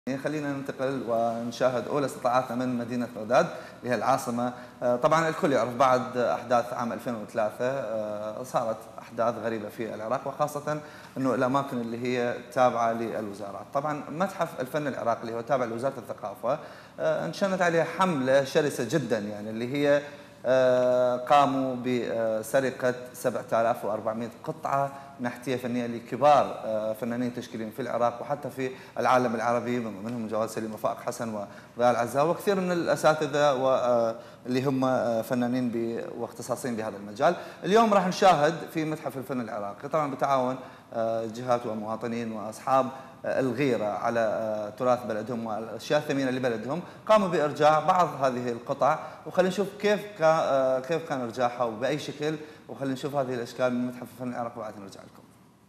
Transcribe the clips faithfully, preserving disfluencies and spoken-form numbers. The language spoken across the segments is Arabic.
خلينا ننتقل ونشاهد أولى استطلاعاتنا من مدينة بغداد اللي هي العاصمة. طبعا الكل يعرف بعد أحداث عام ألفين وثلاثة صارت أحداث غريبة في العراق، وخاصة أنه الأماكن اللي هي تابعة للوزارات. طبعا متحف الفن العراقي اللي هو تابع لوزارة الثقافة انشنت عليه حملة شرسة جدا، يعني اللي هي قاموا بسرقة سبعة آلاف وأربعمئة قطعة نحتية فنية لكبار فنانين تشكيليين في العراق وحتى في العالم العربي، منهم جواد سليم وفائق حسن وضياء العزاء وكثير من الأساتذة واللي هم فنانين واختصاصين بهذا المجال. اليوم راح نشاهد في متحف الفن العراقي طبعا بتعاون جهات ومواطنين وأصحاب الغيرة على تراث بلدهم والأشياء الثمينة لبلدهم، قاموا بإرجاع بعض هذه القطع، وخلينا نشوف كيف كان كيف كان إرجاعها وبأي شكل، وخلينا نشوف هذه الأشكال من متحف الفن العراقي وبعدين نرجع لكم.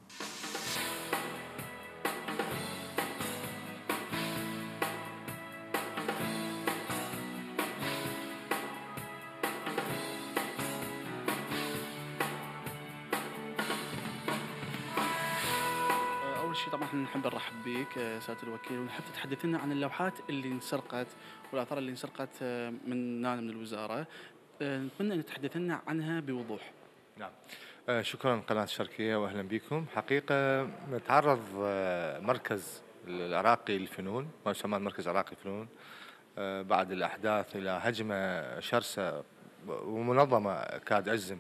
أول شيء طبعا احنا نحب نرحب بك سيادة الوكيل، ونحب تتحدث لنا عن اللوحات اللي انسرقت والآثار اللي انسرقت من من الوزارة. نتمنى أن تتحدث لنا عنها بوضوح. نعم. شكرا قناة الشرقية وأهلا بكم. حقيقة تعرض مركز العراقي للفنون، ما يسمى المركز العراقي للفنون، بعد الأحداث إلى هجمة شرسة ومنظمة كاد أجزم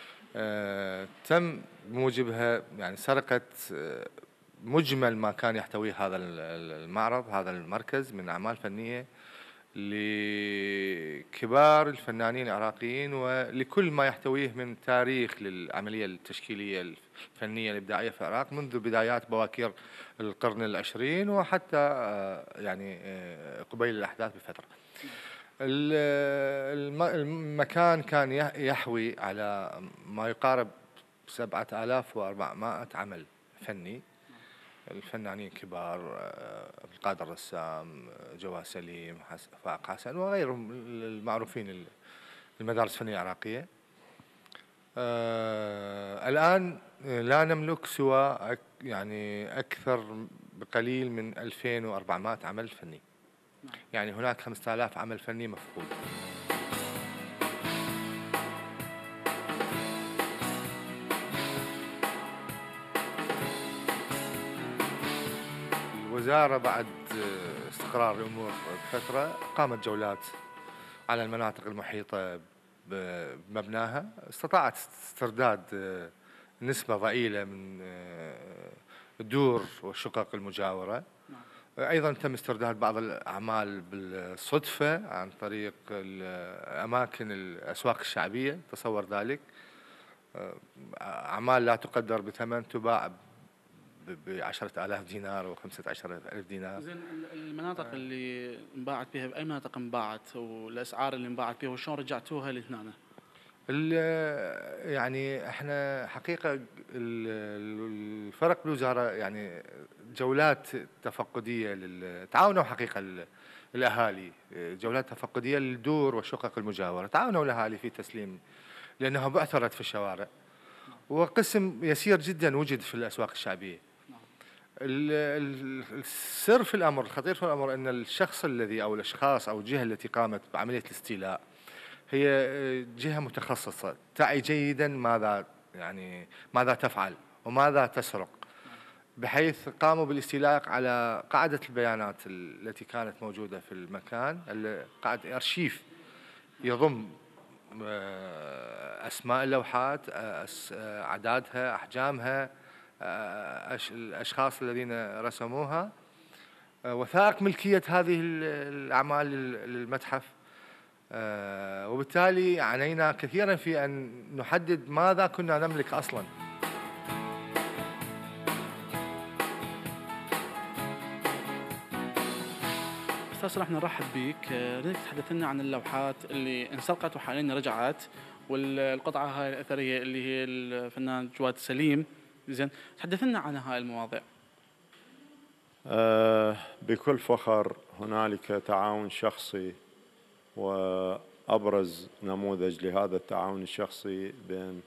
تم بموجبها يعني سرقة مجمل ما كان يحتويه هذا المعرض، هذا المركز، من أعمال فنية لكبار الفنانين العراقيين ولكل ما يحتويه من تاريخ للعملية التشكيلية الفنية الإبداعية في العراق منذ بدايات بواكير القرن العشرين وحتى يعني قبيل الأحداث بفترة. المكان كان يحوي على ما يقارب سبعة آلاف وأربعمائة عمل فني، الفنانين كبار، القادر الرسام، جواد سليم، فائق حسن وغيرهم المعروفين المدارس الفنية العراقية. آه الآن لا نملك سوى يعني أكثر بقليل من ألفين وأربعمائة عمل فني، يعني هناك خمسة آلاف عمل فني مفقود. الوزارة بعد استقرار الأمور بفترة قامت جولات على المناطق المحيطة بمبناها، استطاعت استرداد نسبة ضئيلة من الدور والشقق المجاورة. أيضا تم استرداد بعض الأعمال بالصدفة عن طريق أماكن الأسواق الشعبية، تصور ذلك، أعمال لا تقدر بثمن تباع بعشرة آلاف دينار وخمسة عشر ألف دينار. زين، المناطق اللي انباعت بها بأي مناطق انباعت والأسعار اللي انباعت بها وشلون رجعتوها لهنا؟ يعني احنا حقيقة الفرق بالوزارة يعني جولات تفقدية تعاونوا حقيقة الأهالي، جولات تفقدية للدور والشقق المجاورة، تعاونوا الأهالي في تسليم لأنها بعثرت في الشوارع، وقسم يسير جدا وجد في الأسواق الشعبية. السر في الأمر، الخطير في الأمر، أن الشخص الذي أو الأشخاص أو الجهة التي قامت بعملية الاستيلاء هي جهة متخصصة تعي جيدا ماذا يعني ماذا تفعل وماذا تسرق، بحيث قاموا بالاستيلاء على قاعدة البيانات التي كانت موجودة في المكان، قاعدة أرشيف يضم أسماء اللوحات، أعدادها، أحجامها، الأشخاص الذين رسموها، وثائق ملكية هذه الأعمال للمتحف. وبالتالي عانينا كثيرا في أن نحدد ماذا كنا نملك أصلا. أستاذ راح نرحب بك، نريد تتحدث لنا عن اللوحات اللي انسرقت وحاليا رجعت، والقطعة هاي الأثرية اللي هي الفنان جواد سليم. زين، تحدث لنا عن هاي المواضيع. أه بكل فخر هنالك تعاون شخصي، وأبرز نموذج لهذا التعاون الشخصي بين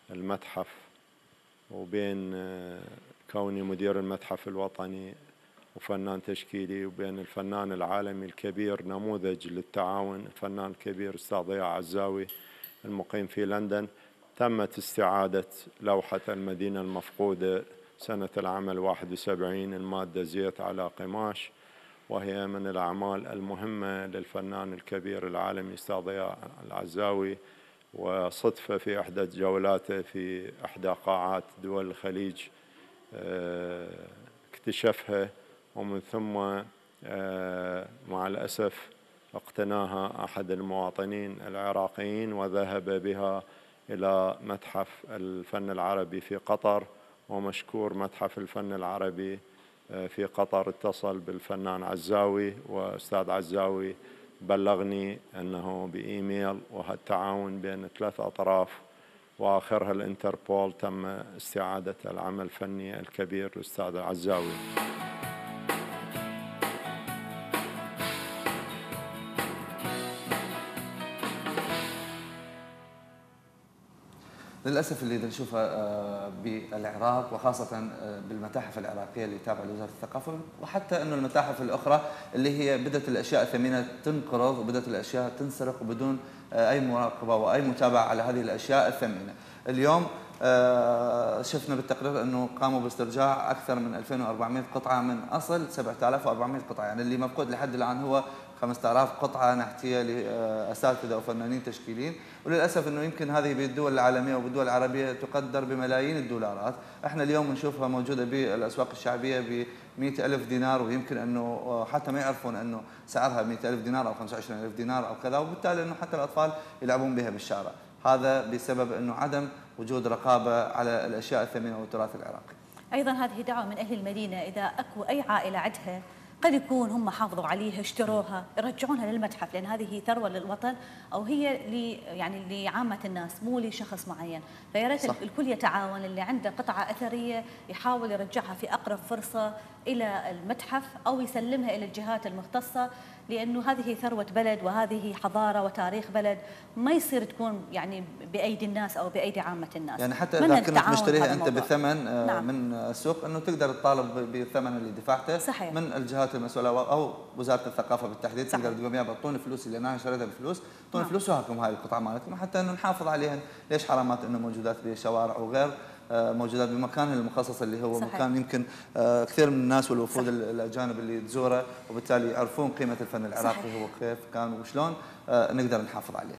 المتحف وبين كوني مدير المتحف الوطني وفنان تشكيلي، وبين الفنان العالمي الكبير نموذج للتعاون الفنان الكبير أستاذ ضياء عزاوي المقيم في لندن. تمت استعادة لوحة المدينة المفقودة سنة العمل واحد وسبعين، المادة زيت على قماش، وهي من الأعمال المهمة للفنان الكبير العالمي أستاذ ضياء العزاوي. وصدفة في إحدى جولاته في إحدى قاعات دول الخليج اكتشفها، ومن ثم مع الأسف اقتناها أحد المواطنين العراقيين وذهب بها إلى متحف الفن العربي في قطر. ومشكور متحف الفن العربي في قطر اتصل بالفنان عزاوي، وأستاذ عزاوي بلغني أنه بإيميل، وهالتعاون بين ثلاث أطراف وآخرها الانتربول تم استعادة العمل الفني الكبير للأستاذ العزاوي. للأسف اللي نشوفها بالعراق وخاصة بالمتاحف العراقية اللي تابعة لوزارة الثقافة، وحتى أنه المتاحف الأخرى اللي هي بدأت الأشياء الثمينة تنقرض وبدأت الأشياء تنسرق بدون أي مراقبة وأي متابعة على هذه الأشياء الثمينة. اليوم شفنا بالتقرير أنه قاموا باسترجاع أكثر من ألفين وأربعمئة قطعة من أصل سبعة آلاف وأربعمئة قطعة، يعني اللي مفقود لحد الآن هو خمسة آلاف قطعة نحتية لأساتذة وفنانين تشكيليين. وللأسف أنه يمكن هذه بالدول العالمية وبالدول العربية تقدر بملايين الدولارات، احنا اليوم نشوفها موجودة بالأسواق الشعبية ب مئة ألف دينار، ويمكن أنه حتى ما يعرفون أنه سعرها مئة ألف دينار أو خمسة وعشرين ألف دينار أو كذا، وبالتالي أنه حتى الأطفال يلعبون بها بالشارع. هذا بسبب أنه عدم وجود رقابة على الأشياء الثمينة والتراث العراقي. أيضا هذه دعوة من أهل المدينة، إذا أكو أي عائلة عندها قد يكون هم حافظوا عليها اشتروها يرجعونها للمتحف، لأن هذه ثروة للوطن أو هي لي يعني لعامة الناس مو لشخص معين. فيا ريت الكل يتعاون، اللي عنده قطعة أثرية يحاول يرجعها في أقرب فرصة إلى المتحف أو يسلمها إلى الجهات المختصة، لأنه هذه ثروة بلد وهذه حضارة وتاريخ بلد، ما يصير تكون يعني بأيدي الناس أو بأيدي عامة الناس. يعني حتى إذا كنت مشتريها أنت بثمن نعم. من السوق، أنه تقدر تطالب بالثمن اللي دفعته صحيح. من الجهات المسؤولة أو وزارة الثقافة بالتحديد. صحيح. تقدر تقول يا اعطوني فلوسي لأن أنا شريتها بفلوس، اعطوني نعم. فلوس وهاكم هاي القطعة مالتكم حتى أنه نحافظ عليها. ليش حرامات أنه موجودات بالشوارع وغير موجودات بمكانها المخصص اللي هو صحيح. مكان يمكن كثير من الناس والوفود صحيح. الأجانب اللي تزوره، وبالتالي يعرفون قيمة الفن العراقي صحيح. هو كيف كان وشلون نقدر نحافظ عليه.